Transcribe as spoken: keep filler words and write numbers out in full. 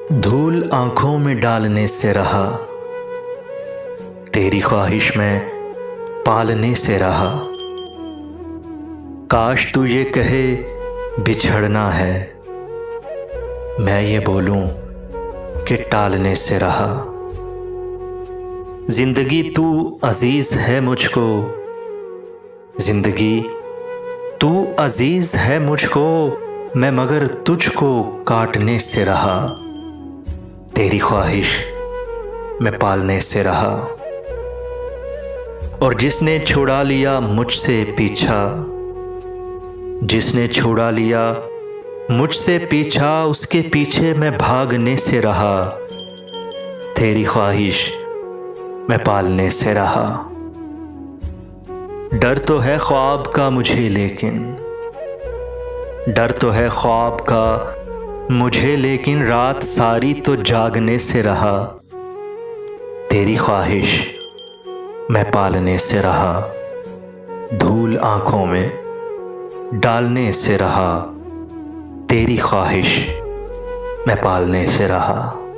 धूल आंखों में डालने से रहा, तेरी ख्वाहिश में पालने से रहा। काश तू ये कहे बिछड़ना है, मैं ये बोलूं कि टालने से रहा। जिंदगी तू अजीज है मुझको, जिंदगी तू अजीज है मुझको, मैं मगर तुझको काटने से रहा। तेरी ख्वाहिश मैं पालने से रहा। और जिसने छुड़ा लिया मुझसे पीछा, जिसने छुड़ा लिया मुझसे पीछा, उसके पीछे मैं भागने से रहा। तेरी ख्वाहिश मैं पालने से रहा। डर तो है ख्वाब का मुझे, लेकिन डर तो है ख्वाब का मुझे, लेकिन रात सारी तो जागने से रहा। तेरी ख्वाहिश मैं पालने से रहा। धूल आंखों में डालने से रहा, तेरी ख्वाहिश मैं पालने से रहा।